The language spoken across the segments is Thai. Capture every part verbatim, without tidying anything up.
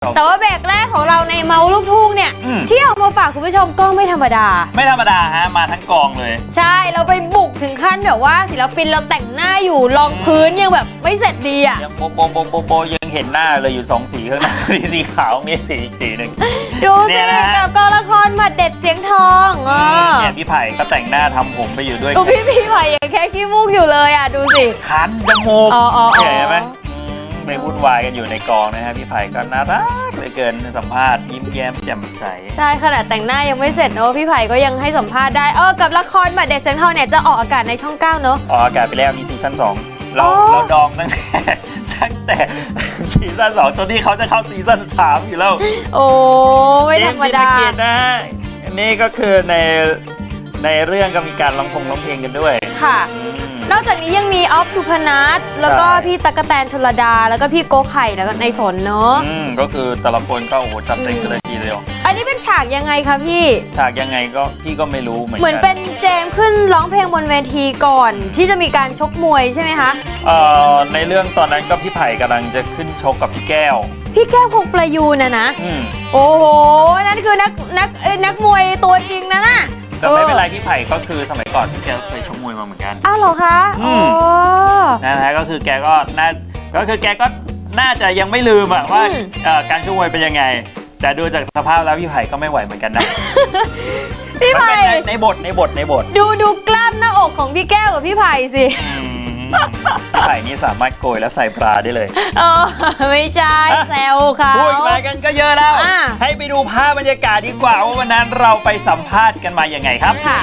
มแต่ว่าเบรกแรกของเราในเมาลูกทุ่งเนี่ยที่เอามาฝากคุณผู้ชมก็ไม่ธรรมดาไม่ธรรมดาฮะมาทั้งกองเลยใช่เราไปบุกถึงขั้นแบบว่าศิลปินเราแต่งหน้าอยู่รองพื้นยังแบบไม่เสร็จดีอ่ะยังโปโปโปโปโปยังเห็นหน้าเลยอยู่สองสีข้างหน้ามีสีขาวมีสีอีกสีหนึ่งดูสิกับกองละครหมัดเด็ดเสียงทองเนี่ยพี่ไผ่ก็แต่งหน้าทำผมไปอยู่ด้วยพี่พี่ไผ่ยังแค่ขี้มูกอยู่เลยอ่ะดูสิคันจมูกเห็นไหมไปวุ่นวายกันอยู่ในกองนะฮะพี่ไผ่ก็น่ารักเหลือเกินสัมภาษณ์ยิ้มแย้มแจ่มใสใช่ขนาดแต่งหน้ายังไม่เสร็จเนอะพี่ไผ่ก็ยังให้สัมภาษณ์ได้เออกับละครหมัดเด็ดเสียงทองเนี่ยจะออกอากาศในช่องเก้าเนอะออกอากาศไปแล้วมีซีซั่นสองเราเราดองตั้งแต่ตั้งแต่ซีซั่นสองจนที่เขาจะเข้าซีซั่นสามอยู่แล้วโอ้ไม่ธรรมดานะนี่ก็คือในในเรื่องก็มีการร้องพงร้องเพลงกันด้วยค่ะนอกจากนี้ยังมีออฟสุพนัทแล้วก็พี่ตั๊กแตนชลดาแล้วก็พี่โกไข่แล้วก็ในสนเนอะอืมก็คือแต่ละคนก็โอ้โหจัดเต็มกันเลยทีเดียวอันนี้เป็นฉากยังไงคะพี่ฉากยังไงก็พี่ก็ไม่รู้เหมือนกันเหมือนเป็นเจมขึ้นร้องเพลงบนเวทีก่อนที่จะมีการชกมวยใช่ไหมคะเอ่อในเรื่องตอนนั้นก็พี่ไผ่กำลังจะขึ้นชกกับพี่แก้วพี่แก้วพงประยูนนะนะโอ้โหนั่นคือนักนักนักมวยตัวจริงนะน่ะแต่ไม่เป็นไรพี่ไผ่ก็คือสมัยก่อนพี่แกเคยชกมวยมาเหมือนกันอ้าวเหรอคะอ๋อนะฮะก็คือแกก็น่าก็คือแกก็น่าจะยังไม่ลืมอะว่าการชกมวยเป็นยังไงแต่ดูจากสภาพแล้วพี่ไผ่ก็ไม่ไหวเหมือนกันนะพี่ไผ่ในบทในบทในบทดูดูกล้ามหน้าอกของพี่แก้วกับพี่ไผ่สิพี่ไผ่นี่สามารถโกยแล้วใส่ปลาได้เลยเออไม่ใช่แซวเขาพูดไปกันก็เยอะแล้วให้ไปดูภาพบรรยากาศดีกว่าว่าวันนั้นเราไปสัมภาษณ์กันมาอย่างไงครับค่ะ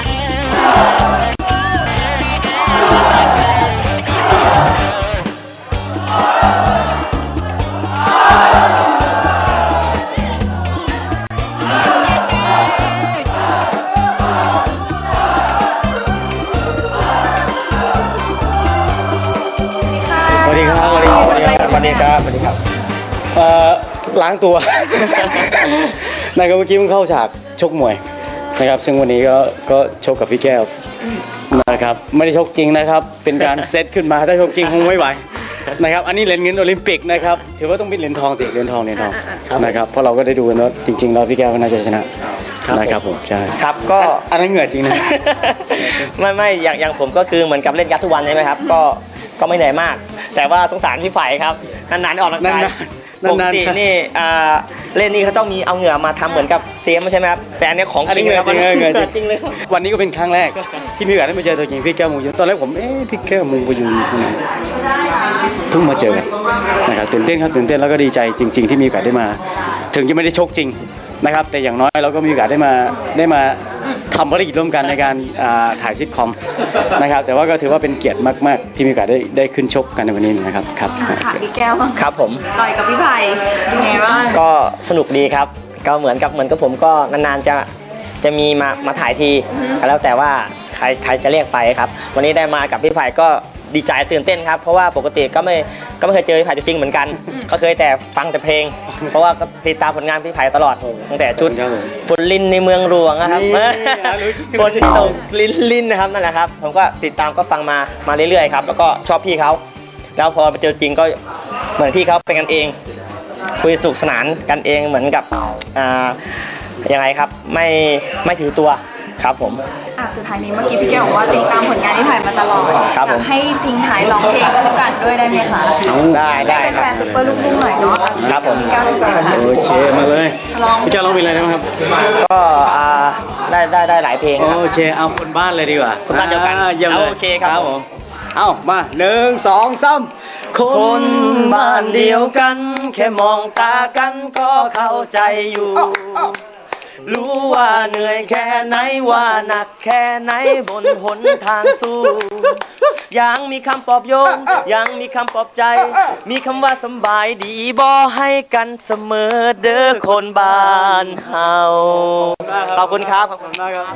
สวัสดีครับสวัสดีครับสวัสดีครับสวัสดีครับสวัสดีครับเอ่อล้างตัวนะครับเมื่อกี้เพิ่งเข้าฉากชกมวยนะครับซึ่งวันนี้ก็ก็ชกกับพี่แก้วนะครับไม่ได้ชกจริงนะครับเป็นการเซตขึ้นมาถ้าชกจริงคงไม่ไหวนะครับอันนี้เหรียญเงินโอลิมปิกนะครับถือว่าต้องเป็นเหรียญทองสิเหรียญทองเหรียญทองนะครับเพราะเราก็ได้ดูกันว่าจริงๆแล้วพี่แก้วก็น่าจะชนะนะครับผมใช่ครับก็อันนั้นเหงื่อจริงนะไม่ไม่อย่างอย่างผมก็คือเหมือนกับเล่นยักษ์ทุกวันใช่ไหมครับก็ก็ไม่เหนื่อยมากแต่ว่าสงสารพี่ไผ่ครับนานๆออกกำลังกายปกตินี่เล่นนี่เขาต้องมีเอาเหงื่อมาทำเหมือนกับเซียมใช่ไหมครับแต่อันนี้ของจริงเลยจริงเลยจริงเลยวันนี้ก็เป็นครั้งแรกที่มีโอกาสได้มาเจอตัวจริงพี่แก้วมูยูตอนแรกผมเอ๊ะพี่แก้วมูยูคนไหนเพิ่งมาเจอนะครับตื่นเต้นครับตื่นเต้นแล้วก็ดีใจจริงๆที่มีโอกาสได้มาถึงจะไม่ได้ชกจริงนะครับแต่อย่างน้อยเราก็มีโอกาสได้มาได้มาทำภารกิจร่วมกันในการถ่ายซิทคอมนะครับแต่ว่าก็ถือว่าเป็นเกียรติมากๆที่มีโอกาสได้ได้ขึ้นชกกันในวันนี้นะครับครับค่ะพี่แก้วครับผมต่อยกับพี่ไผ่เป็นไงบ้างก็สนุกดีครับก็เหมือนกับเหมือนกับผมก็นานๆจะจะมีมามาถ่ายทีแล้วแต่ว่าใครใครจะเรียกไปครับวันนี้ได้มากับพี่ไผ่ก็ดีใจตื่นเต้นครับเพราะว่าปกติก็ไม่ก็ไม่เคยเจอพี่ไผ่จริงเหมือนกันก็เคยแต่ฟังแต่เพลงเพราะว่าก็ติดตามผลงานพี่ไผ่ตลอดตั้งแต่ชุดฝนลินในเมืองหลวงนะครับฝนตกลินลินนะครับนั่นแหละครับผมก็ติดตามก็ฟังมามาเรื่อยๆครับแล้วก็ชอบพี่เขาแล้วพอไปเจอจริงก็เหมือนพี่เขาเป็นกันเองคุยสนุกสนานกันเองเหมือนกับอ่ายังไงครับไม่ไม่ถือตัวครับผมอ่ะสุดท้ายนี้เมื่อกี้พี่แก้วบอกว่าติดตามผลงานที่ผ่านมาตลอดอยากให้ทิ้งท้ายร้องเพลงคู่กันด้วยได้ไหมคะได้ได้ครับเป็นแฟนซุปเปอร์ลูกทุ่งหน่อยเนาะครับผมพี่แก้วโอเคมาเลยพี่แก้วร้องเพลงอะไรนะครับก็ได้ได้ได้หลายเพลงโอเคเอาคนบ้านเลยดีกว่าคนบ้านเดียวกันโอเคครับผมเอามาหนึ่งสองสามคนบ้านเดียวกันแค่มองตากันก็เข้าใจอยู่รู้ว่าเหนื่อยแค่ไหนว่าหนักแค่ไหนบนหนทางสู้ยังมีคำปลอบโยนยังมีคำปลอบใจมีคำว่าสบายดีบ่ให้กันเสมอเด้อคนบ้านเฮาขอบคุณครับขอบคุณมากครับ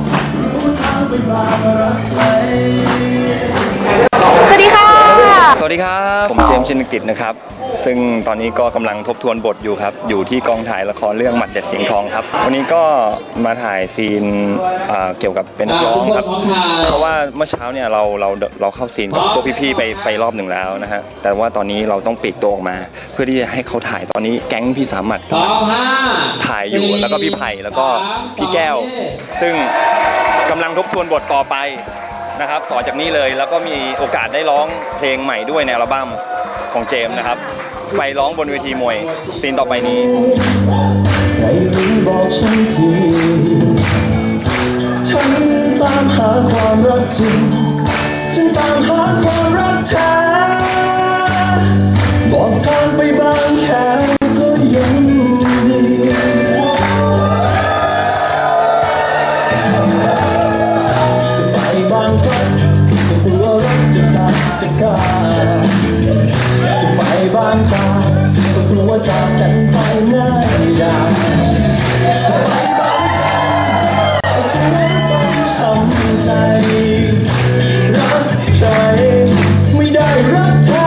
สวัสดีค่ะสวัสวัสดีครับผมเจมส์ชินกิจนะครับซึ่งตอนนี้ก็กำลังทบทวนบทอยู่ครับอยู่ที่กองถ่ายละครเรื่องหมัดเด็ดเสียงทองครับวันนี้ก็มาถ่ายซีนเกี่ยวกับเป็นนักร้องครับเพราะว่าเมื่อเช้าเนี่ยเราเราเราเข้าซีนกับพวกพี่ๆไปไปรอบหนึ่งแล้วนะฮะแต่ว่าตอนนี้เราต้องปลีกตัวออกมาเพื่อที่จะให้เขาถ่ายตอนนี้แก๊งพี่สามัญถ่ายอยู่แล้วก็พี่ไผ่แล้วก็พี่แก้วซึ่งกำลังทบทวนบทต่อไปนะครับต่อจากนี้เลยแล้วก็มีโอกาสได้ร้องเพลงใหม่ด้วยในอัลบั้มของเจมส์นะครับไปร้องบนเวทีมวยซีนต่อไปนี้ได้รู้บอกฉันทีฉันตามหาความรักจริงฉันตามหาความรักแท้บอกทางไปบางแค่ก็ยังดีจะไปบางแค่ก็กลัวรักจะดักจะกล้าจะไปบางจากก็กลัวจากกันไปง่ายดายจะไปบางจากก็ต้องทำใจรักใครไม่ได้รักแท้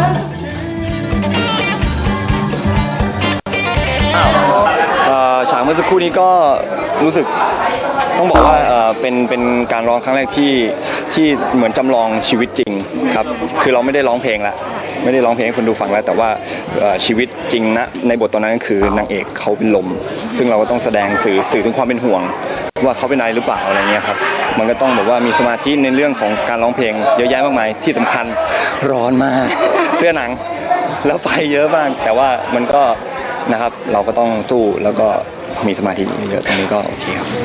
ฉากเมื่อสักครู่นี้ก็รู้สึกต้องบอกว่าเป็นเป็นการร้องครั้งแรกที่ที่เหมือนจำลองชีวิตจริงครับคือเราไม่ได้ร้องเพลงละไม่ได้ร้องเพลงให้คนดูฟังแล้วแต่ว่าชีวิตจริงนะในบทตอนนั้นคือนางเอกเขาเป็นลมซึ่งเราก็ต้องแสดงสื่อสื่อถึงความเป็นห่วงว่าเขาเป็นอะไรหรือเปล่าอะไรเงี้ยครับมันก็ต้องแบบว่ามีสมาธิในเรื่องของการร้องเพลงเยอะแยะมากมายที่สำคัญร้อนมากเสื้อหนังแล้วไฟเยอะมากแต่ว่ามันก็นะครับเราก็ต้องสู้แล้วก็มีสมาธิเยอะตรงนี้ก็โอเคครับ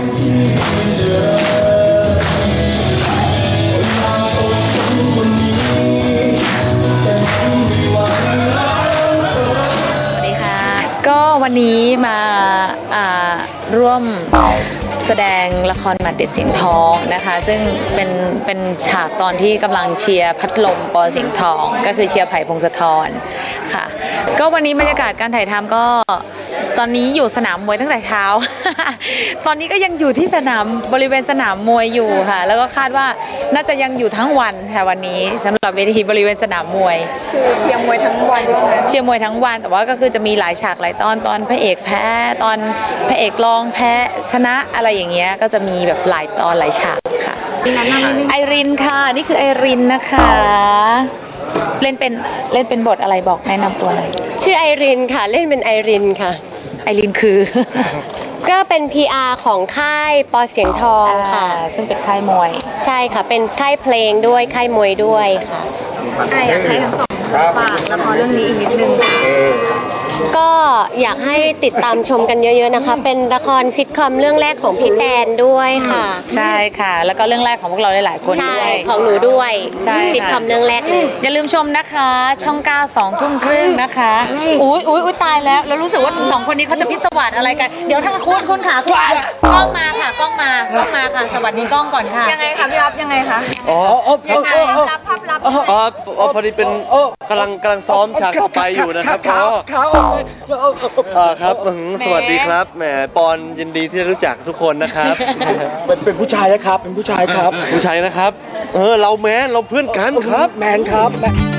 สวัสดีค่ะก็วันนี้มาร่วมแสดงละครหมัดเด็ดเสียงทองนะคะซึ่งเป็นเป็นฉากตอนที่กำลังเชียร์พัดลมปอเสียงทองก็คือเชียร์ไผ่พงศธรค่ะก็วันนี้บรรยากาศการถ่ายทำก็ตอนนี้อยู่สนามมวยตั้งแต่เช้า ตอนนี้ก็ยังอยู่ที่สนามบริเวณสนามมวยอยู่ค่ะแล้วก็คาดว่าน่าจะยังอยู่ทั้งวันค่ะวันนี้สำหรับเวทีบริเวณสนามมวยคือเชียร์มวยทั้งวันเชียร์มวยทั้งวันแต่ว่าก็คือจะมีหลายฉากหลายตอนตอนพระเอกแพ้ตอนพระเอกรองแพ้ชนะอะไรอย่างเงี้ยก็จะมีแบบหลายตอนหลายฉากค่ะไอรินค่ะนี่คือไอรินนะคะเล่นเป็นเล่นเป็นบทอะไรบอกแนะนำตัวหน่อยชื่อไอรินค่ะเล่นเป็นไอรินค่ะไอรินคือก็เป็น พี อาร์ ของค่ายปอเสียงทองค่ะซึ่งเป็นค่ายมวยใช่ค่ะเป็นค่ายเพลงด้วยค่ายมวยด้วยค่ะไออยากให้ทั้งสองฝากละครเรื่องนี้อีกนิดนึงก็อยากให้ติดตามชมกันเยอะๆนะคะเป็นละครซิทคอมเรื่องแรกของพี่แตนด้วยค่ะใช่ค่ะแล้วก็เรื่องแรกของพวกเราหลายๆคนด้วยของหนูด้วยใช่ซิทคอมเรื่องแรกเลยอย่าลืมชมนะคะช่องเก้าสองทุ่มครึ่งนะคะอุ้ยอุ้ยอุ้ยตายแล้วแล้วรู้สึกว่าสองคนนี้เขาจะพิศวาสอะไรกันเดี๋ยวถ้าคุณคุณขาคุณกล้องมาค่ะกล้องมากล้องมาค่ะสวัสดีกล้องก่อนค่ะยังไงคะพี่รับยังไงคะอ๋อยังไงรับภาพลับอ๋อพอดีเป็นกำลังกำลังซ้อมฉากต่อไปอยู่นะครับขาขาอ่าครับสวัสดีครับแหมปอนยินดีที่รู้จักทุกคนนะครับเป็นผู้ชายนะครับเป็นผู้ชายครับผู้ชายนะครับเออเราแมนเราเพื่อนกันครับแมนครับ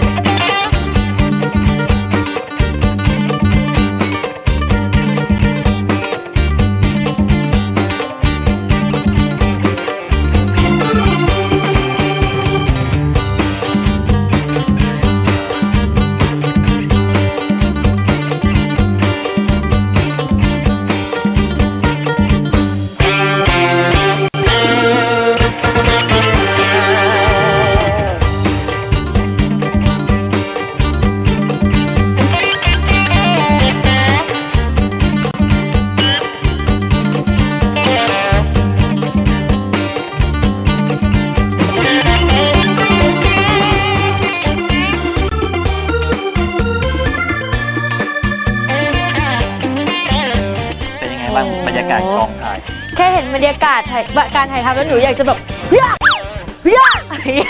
บรรยากาศกองถ่ายแค่เห็นบรรยากาศการถ่ายทำแล้วหนูอยากจะแบบยากยาก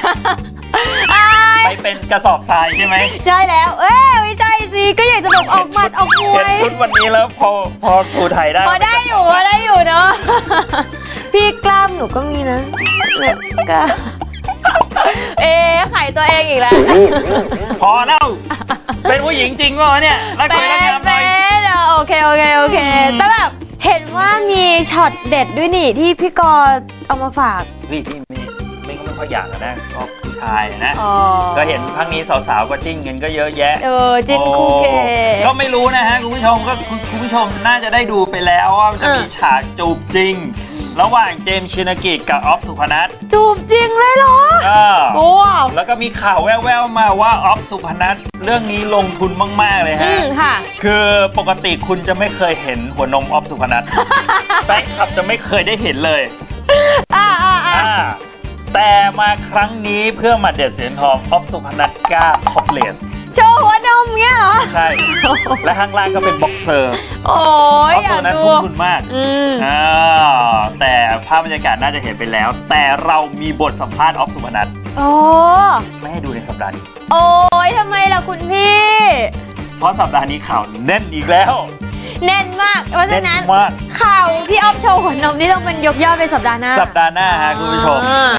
ไปเป็นกระสอบทรายใช่ไหมใช่แล้วเอ้ยไม่ใช่สิก็อยากจะแบบออกหมัดออกมวยเห็นชุดวันนี้แล้วพอพอครูถ่ายได้พอได้อยู่พอได้อยู่เนาะพี่กล้ามหนูก็มีนะเนี่ยกล้ามเอ๊ะไข่ตัวเองอีกแล้วพอแล้วเป็นผู้หญิงจริงป่ะเนี่ยรักสวยรักงามหน่อยเป็นโอเคโอเคโอเคแต่แบบเห็นว่ามีช็อตเด็ดด้วยนี่ที่พี่กอเอามาฝากพี่พี่ไม่ไม่ก็ไม่ค่อยอยากอะนะก็ผู้ชายนะอ๋อก็เห็นพักนี้สาวๆก็จิ้นกันก็เยอะแยะเออจิ้นคู่เกย์ก็ไม่รู้นะฮะคุณผู้ชมก็คุณคุณผู้ชมน่าจะได้ดูไปแล้วว่าจะมีฉากจูบจริง ระหว่างเจมส์ชินกิจกับออฟสุพนัทจูบจริงเลยเหรอโอ้แล้วก็มีข่าวแว่วๆมาว่าออฟสุพนัทเรื่องนี้ลงทุนมากๆเลยฮะคือปกติคุณจะไม่เคยเห็นหัวนมออฟสุพนัท แฟนคลับจะไม่เคยได้เห็นเลยอ่าอ่าอ่าแต่มาครั้งนี้เพื่อมาเด็ดเสียงทองออฟสุพนัทกล้าท็อปเลสโชว์หัวนมเงี้ยเหรอใช่และข้างล่างก็เป็นบ็อกเซอร์โอ้ยออฟสุพนัททุ่มทุนมากอ่าแต่ภาพบรรยากาศน่าจะเห็นไปแล้วแต่เรามีบทสัมภาษณ์ออฟสุพนัทโอ้ไม่ให้ดูในสัปดาห์นี้โอ้ยทำไมล่ะคุณพี่เพราะสัปดาห์นี้ข่าวแน่นอีกแล้วแน่นมากเพราะฉะนั้นข่าวพี่ออฟโชว์หัวนมนี่ต้องเป็นยกย่อเป็นสัปดาห์หน้าสัปดาห์หน้าฮะคุณผู้ชม